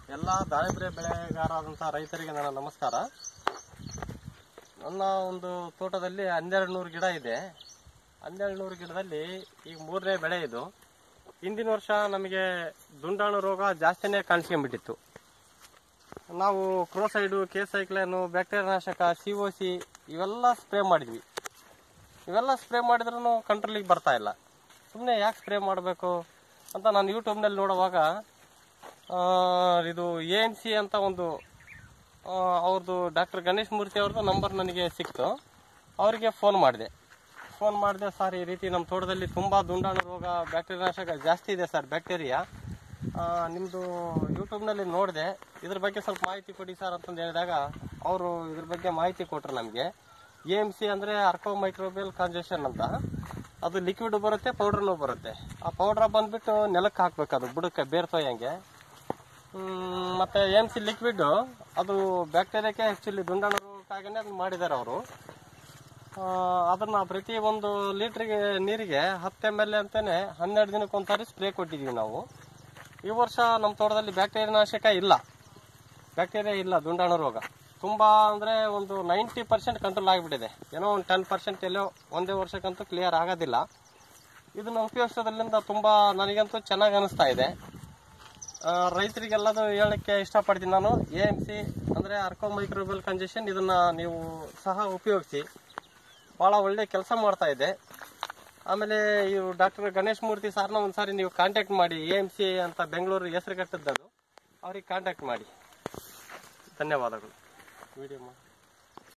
ಎಲ್ಲ ದಾಳಿಂಬೆ ಬೆಳೆಗಾರರಾದಂಥ ರೈತರಿಗೆ ನನ್ನ ನಮಸ್ಕಾರ. ನನ್ನ ಒಂದು ತೋಟದಲ್ಲಿ 1200 ಗಿಡ ಇದೆ. 1200 ಗಿಡದಲ್ಲಿ ಈಗ 3ನೇ ಬೆಳೆ ಇದು. ಹಿಂದಿನ ವರ್ಷ ನಮಗೆ ದುಂಡಾಣು ರೋಗ ಜಾಸ್ತಿನೇ ಕಾಣಿಸ್ಕೊಂಡ್ಬಿಟ್ಟಿತ್ತು. ನಾವು ಕ್ರೋಸೈಡು, ಕೇಸೈಕ್ಲೇನು, ಬ್ಯಾಕ್ಟೀರಿಯಾ ನಾಶಕ, COC ಇವೆಲ್ಲ ಸ್ಪ್ರೇ ಮಾಡಿದ್ವಿ. ಇವೆಲ್ಲ ಸ್ಪ್ರೇ ಮಾಡಿದ್ರೂ ಕಂಟ್ರೋಲಿಗೆ ಬರ್ತಾ ಇಲ್ಲ. ಸುಮ್ಮನೆ ಯಾಕೆ ಸ್ಪ್ರೇ ಮಾಡಬೇಕು ಅಂತ ನಾನು ಯೂಟ್ಯೂಬ್ನಲ್ಲಿ ನೋಡುವಾಗ ಇದು AMC ಅಂತ ಒಂದು ಅವ್ರದ್ದು ಡಾಕ್ಟರ್ ಗಣೇಶ್ ಮೂರ್ತಿ ಅವ್ರದ್ದು ನಂಬರ್ ನನಗೆ ಸಿಕ್ತು. ಅವರಿಗೆ ಫೋನ್ ಮಾಡಿದೆ. ಸರ್ ಈ ರೀತಿ ನಮ್ಮ ತೋಟದಲ್ಲಿ ತುಂಬ ದುಂಡಾಣು ರೋಗ, ಬ್ಯಾಕ್ಟೀರಿಯಾ ನಾಶಕ ಜಾಸ್ತಿ ಇದೆ ಸರ್, ಬ್ಯಾಕ್ಟೀರಿಯಾ ನಿಮ್ಮದು ಯೂಟ್ಯೂಬ್ನಲ್ಲಿ ನೋಡಿದೆ, ಇದ್ರ ಬಗ್ಗೆ ಸ್ವಲ್ಪ ಮಾಹಿತಿ ಕೊಡಿ ಸರ್ ಅಂತಂದು ಹೇಳಿದಾಗ ಅವರು ಇದ್ರ ಬಗ್ಗೆ ಮಾಹಿತಿ ಕೊಟ್ಟರು ನಮಗೆ. AMC ಅಂದರೆ ಅರ್ಕೋ ಮೈಕ್ರೋಬಿಯಲ್ ಕಾಂಜೆಷನ್ ಅಂತ. ಅದು ಲಿಕ್ವಿಡ್ ಬರುತ್ತೆ, ಪೌಡ್ರನೂ ಬರುತ್ತೆ. ಆ ಪೌಡ್ರ ಬಂದ್ಬಿಟ್ಟು ನೆಲಕ್ಕೆ ಹಾಕ್ಬೇಕು, ಅದು ಬುಡಕ್ಕೆ ಬೇರ್ತೊಯ್ಯಂಗೆ. ಮತ್ತು AMC ಲಿಕ್ವಿಡ್ ಅದು ಬ್ಯಾಕ್ಟೀರಿಯಾಕ್ಕೆ ಆ್ಯಕ್ಚುಲಿ ದುಂಡಾಣು ರೋಗಕ್ಕಾಗೇ ಅದನ್ನು ಮಾಡಿದ್ದಾರೆ ಅವರು. ಅದನ್ನು ಪ್ರತಿ 1 ಲೀಟ್ರಿಗೆ ನೀರಿಗೆ 10 ml ಅಂತಲೇ 12 ದಿನಕ್ಕೊಂದ್ಸಾರಿ ಸ್ಪ್ರೇ ಕೊಟ್ಟಿದ್ದೀವಿ ನಾವು. ಈ ವರ್ಷ ನಮ್ಮ ತೋಟದಲ್ಲಿ ಬ್ಯಾಕ್ಟೀರಿಯಾ ನಾಶಕ ಇಲ್ಲ, ದುಂಡಾಣು ರೋಗ ತುಂಬ ಅಂದರೆ ಒಂದು 90% ಕಂಟ್ರೋಲ್ ಆಗಿಬಿಟ್ಟಿದೆ. ಏನೋ ಒಂದು 10% ಎಲ್ಲೋ ಒಂದೇ ವರ್ಷಕ್ಕಂತೂ ಕ್ಲಿಯರ್ ಆಗೋದಿಲ್ಲ. ಇದನ್ನು ಉಪಯೋಗಿಸೋದ್ರಿಂದ ತುಂಬ ನನಗಂತೂ ಚೆನ್ನಾಗಿ ಅನಿಸ್ತಾ ಇದೆ. ರೈತರಿಗೆಲ್ಲದು ಹೇಳೋಕ್ಕೆ ಇಷ್ಟಪಡ್ತೀನಿ ನಾನು. AMC ಅಂದರೆ ಅರ್ಕೋ ಮೈಕ್ರೋಬಿಯಲ್ ಕಾಂಜೆಷನ್, ಇದನ್ನು ನೀವು ಸಹ ಉಪಯೋಗಿಸಿ, ಭಾಳ ಒಳ್ಳೆ ಕೆಲಸ ಮಾಡ್ತಾ ಇದೆ. ಆಮೇಲೆ ಇವು ಡಾಕ್ಟರ್ ಗಣೇಶ್ ಮೂರ್ತಿ ಸಾರ್ನ ಒಂದ್ಸಾರಿ ನೀವು ಕಾಂಟ್ಯಾಕ್ಟ್ ಮಾಡಿ. AMC ಅಂತ ಬೆಂಗಳೂರು ಹೆಸರು ಕಟ್ಟದ್ದು, ಅವ್ರಿಗೆ ಕಾಂಟ್ಯಾಕ್ಟ್ ಮಾಡಿ. ಧನ್ಯವಾದಗಳು. ವಿಡಿಯೋ ಮಾಡಿ.